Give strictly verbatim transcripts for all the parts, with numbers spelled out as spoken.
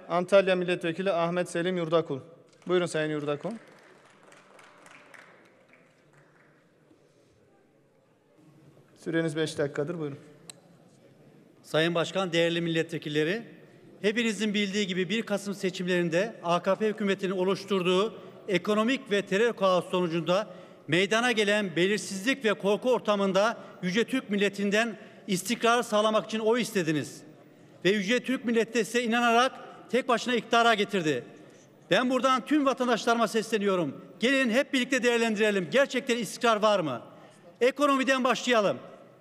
Antalya Milletvekili Ahmet Selim Yurdakul. Buyurun Sayın Yurdakul. Süreniz beş dakikadır. Buyurun. Sayın Başkan, değerli milletvekilleri, hepinizin bildiği gibi bir Kasım seçimlerinde A K P hükümetinin oluşturduğu ekonomik ve terör kaosu sonucunda meydana gelen belirsizlik ve korku ortamında Yüce Türk milletinden istikrarı sağlamak için oy istediniz. Ve Yüce Türk milleti de size inanarak tek başına iktidara getirdi. Ben buradan tüm vatandaşlarıma sesleniyorum. Gelin hep birlikte değerlendirelim. Gerçekten istikrar var mı? Ekonomiden başlayalım.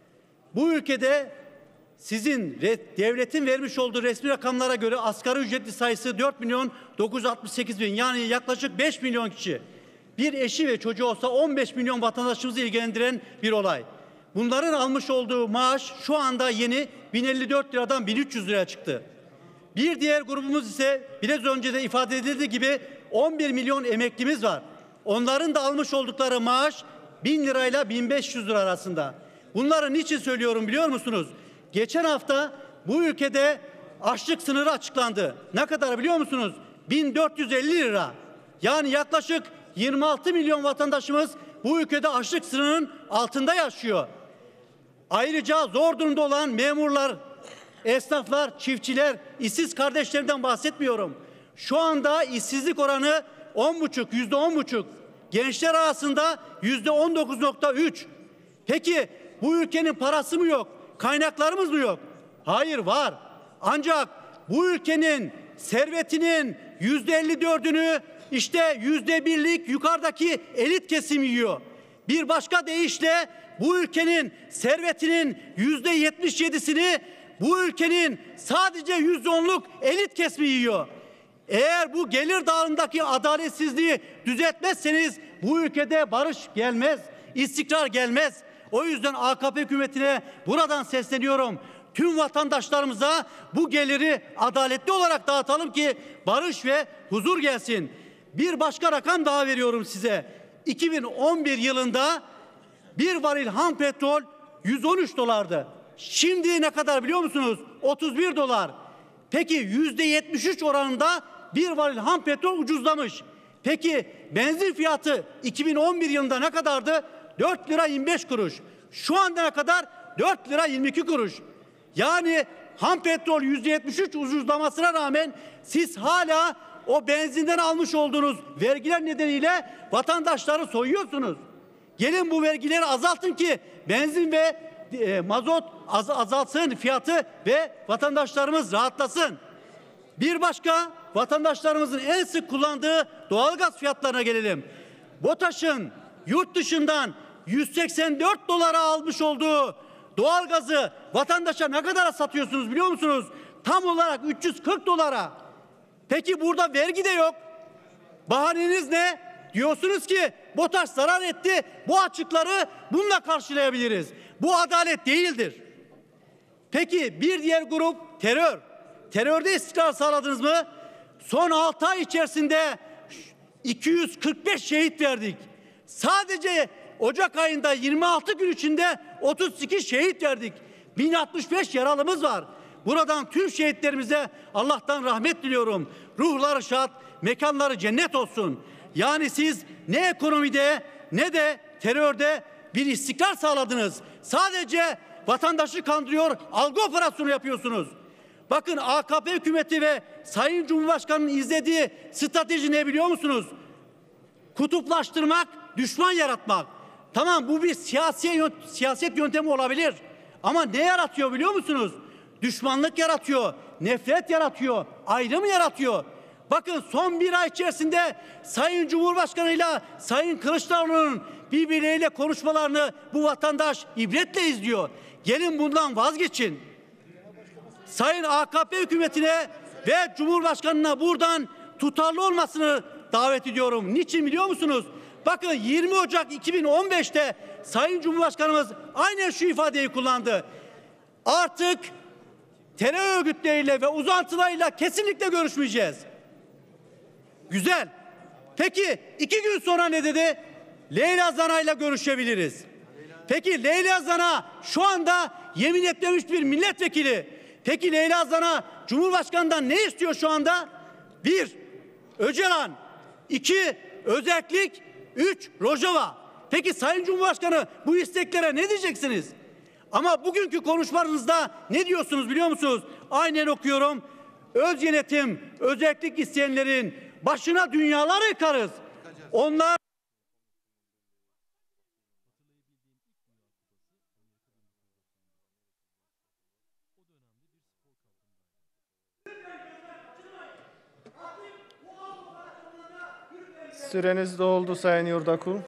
Bu ülkede sizin devletin vermiş olduğu resmi rakamlara göre asgari ücretli sayısı dört milyon dokuz yüz altmış sekiz bin, yani yaklaşık beş milyon kişi. Bir eşi ve çocuğu olsa on beş milyon vatandaşımızı ilgilendiren bir olay. Bunların almış olduğu maaş şu anda yeni bin elli dört liradan bin üç yüz liraya çıktı. Bir diğer grubumuz ise biraz önce de ifade edildiği gibi on bir milyon emeklimiz var. Onların da almış oldukları maaş bin lirayla bin beş yüz lira arasında. Bunları niçin söylüyorum biliyor musunuz? Geçen hafta bu ülkede açlık sınırı açıklandı. Ne kadar biliyor musunuz? bin dört yüz elli lira. Yani yaklaşık yirmi altı milyon vatandaşımız bu ülkede açlık sınırının altında yaşıyor. Ayrıca zor durumda olan memurlar, esnaflar, çiftçiler, işsiz kardeşlerimden bahsetmiyorum. Şu anda işsizlik oranı on buçuk, yüzde on buçuk. Gençler arasında yüzde on dokuz nokta üç. Peki bu ülkenin parası mı yok? Kaynaklarımız mı yok? Hayır, var. Ancak bu ülkenin servetinin yüzde elli dördünü işte yüzde birlik yukarıdaki elit kesim yiyor. Bir başka deyişle bu ülkenin servetinin yüzde yetmiş yedisini bu ülkenin sadece yüzde onluk elit kesimi yiyor. Eğer bu gelir dağılımındaki adaletsizliği düzeltmezseniz bu ülkede barış gelmez, istikrar gelmez. O yüzden A K P hükümetine buradan sesleniyorum. Tüm vatandaşlarımıza bu geliri adaletli olarak dağıtalım ki barış ve huzur gelsin. Bir başka rakam daha veriyorum size. iki bin on bir yılında bir varil ham petrol yüz on üç dolardı. Şimdi ne kadar biliyor musunuz? otuz bir dolar. Peki yüzde yetmiş üç oranında bir varil ham petrol ucuzlamış. Peki benzin fiyatı iki bin on bir yılında ne kadardı? dört lira yirmi beş kuruş. Şu anda ne kadar? dört lira yirmi iki kuruş. Yani ham petrol yüzde yetmiş üç ucuzlamasına rağmen siz hala o benzinden almış olduğunuz vergiler nedeniyle vatandaşları soyuyorsunuz. Gelin bu vergileri azaltın ki benzin ve e, mazot az, azalsın fiyatı ve vatandaşlarımız rahatlasın. Bir başka, vatandaşlarımızın en sık kullandığı doğalgaz fiyatlarına gelelim. BOTAŞ'ın yurt dışından yüz seksen dört dolara almış olduğu doğalgazı vatandaşa ne kadara satıyorsunuz biliyor musunuz? Tam olarak üç yüz kırk dolara. Peki burada vergi de yok. Bahaneniz ne? Diyorsunuz ki BOTAŞ zarar etti. Bu açıkları bununla karşılayabiliriz. Bu adalet değildir. Peki bir diğer grup terör. Terörde istikrar sağladınız mı? Son altı ay içerisinde iki yüz kırk beş şehit verdik. Sadece Ocak ayında yirmi altı gün içinde otuz sekiz şehit verdik. bin altmış beş yaralımız var. Buradan tüm şehitlerimize Allah'tan rahmet diliyorum. Ruhları şad, mekanları cennet olsun. Yani siz ne ekonomide ne de terörde bir istikrar sağladınız. Sadece vatandaşı kandırıyor, algı operasyonu yapıyorsunuz. Bakın A K P hükümeti ve Sayın Cumhurbaşkanı'nın izlediği strateji ne biliyor musunuz? Kutuplaştırmak, düşman yaratmak. Tamam, bu bir siyasi siyaset yöntemi olabilir. Ama ne yaratıyor biliyor musunuz? Düşmanlık yaratıyor, nefret yaratıyor, ayrım yaratıyor. Bakın son bir ay içerisinde Sayın Cumhurbaşkanı'yla Sayın Kılıçdaroğlu'nun birbirleriyle konuşmalarını bu vatandaş ibretle izliyor. Gelin bundan vazgeçin. Sayın A K P hükümetine ve Cumhurbaşkanı'na buradan tutarlı olmasını davet ediyorum. Niçin biliyor musunuz? Bakın yirmi Ocak iki bin on beş'te Sayın Cumhurbaşkanımız aynen şu ifadeyi kullandı. Artık terör örgütleriyle ve uzantılarıyla kesinlikle görüşmeyeceğiz. Güzel. Peki iki gün sonra ne dedi? Leyla Zana'yla görüşebiliriz. Peki Leyla Zana şu anda yemin etmemiş bir milletvekili. Peki Leyla Zana Cumhurbaşkanı'ndan ne istiyor şu anda? Bir, Öcalan. iki, Özerklik. Üç, Rojava. Peki Sayın Cumhurbaşkanı bu isteklere ne diyeceksiniz? Ama bugünkü konuşmanızda ne diyorsunuz biliyor musunuz? Aynen okuyorum. Öz yönetim, özerklik isteyenlerin başına dünyalar yıkarız. Onlar Süreniz doldu Sayın Yurdakul.